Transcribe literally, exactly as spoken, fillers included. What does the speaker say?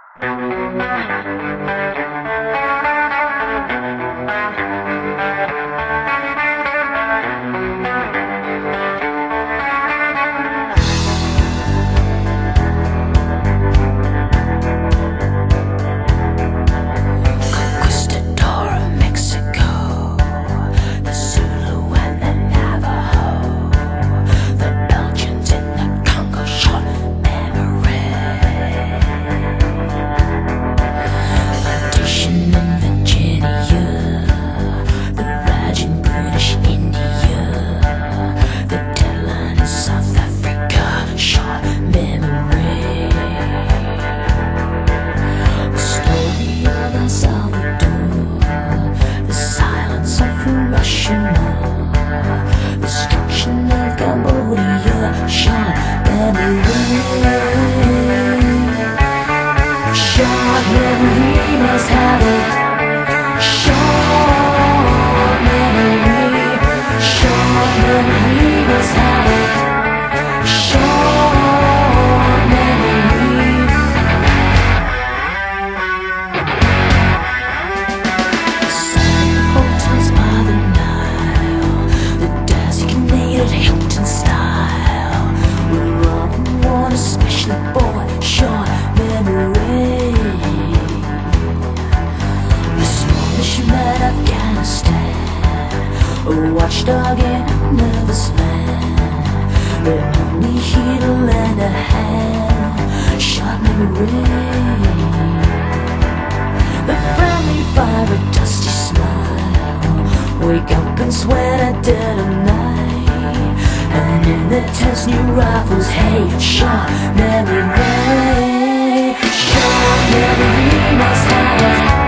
Short memory must have it. Short memory, short memory must have it. Short memory. Silent hotels by the Nile, the designated Hilton style. We're all one, especially boy. Short memory. A watchdog in a nervous land. We're only here to lend a hand. Short memory. The friendly fire, a dusty smile. Wake up and sweat at dead of night. And in the tents, new rifles. Hey, short memory. Short memory must have it.